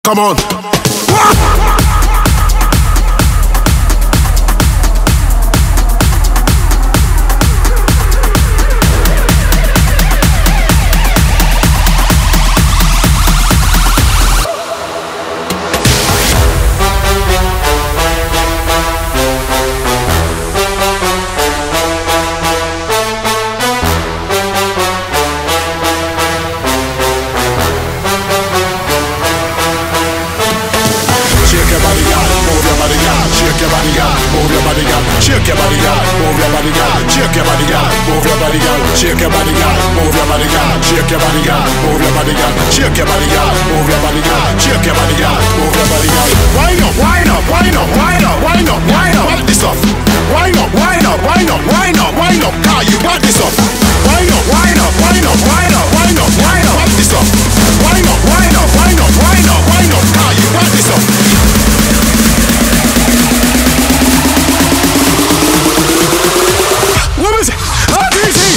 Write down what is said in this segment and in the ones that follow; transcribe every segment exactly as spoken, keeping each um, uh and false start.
Come on. Shake your body, girl, move your body, girl. Shake your body, girl, move your body, girl. Shake your body, girl, move your body, girl. Shake your body, girl, move your body, girl. Shake your body, girl, move your body, girl. Shake your body, girl, move your body, girl. Wind up, wind up, wind up, wind up, wind up, wind up. Wind this up. Wind up, wind up, wind up, wind up, wind up. Car, you want this up? Wind up, wind up, wind up, wind up, wind up, wind up. Wind this up. Wind up, wind up, wind up, wind up, wind up. Car, you want this up? What is it? Oh, D C!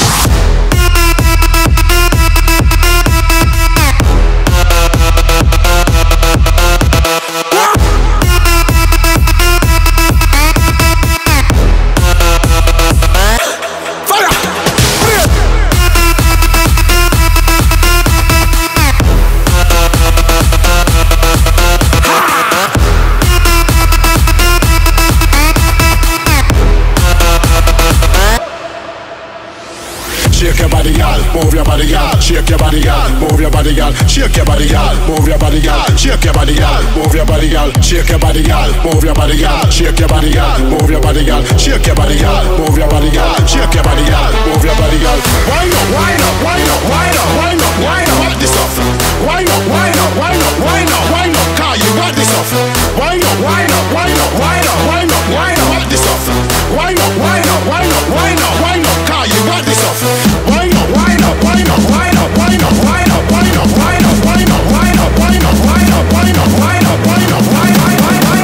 Shake your body, girl, move your body, girl. Shake your body, girl, move your body, girl. Shake your body, girl, move your body, girl. Shake your body, girl, move your body, girl. Shake your body, girl, move your body, girl. Shake your body, girl, move your body, girl. Shake your body, girl, move your body, girl. Shake your body, girl, move your body, girl. Wind up, wind up, wind up, wind up, wind up, wind up. Want this stuff? Wind up, wind up, wind up, wind up, wind up. Car, you want this stuff? Wind up, wind up, wind up, wind up, wind up, wind up. Want this stuff? Wind up, wind up, wind up, wind up, wind up. Car, you want this stuff? Wind up, wind up, wind up, wind up, wind up, wind up, wind up, wind up, wind up, wind up, wind up, wind up, wind up, wind up, wind up, wind up, wind up,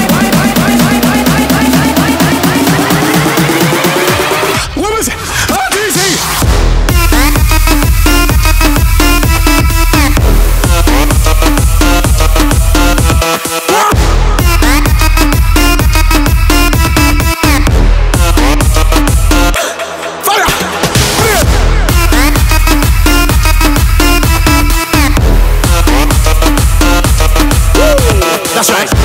what was it? Oh, D C! That's right.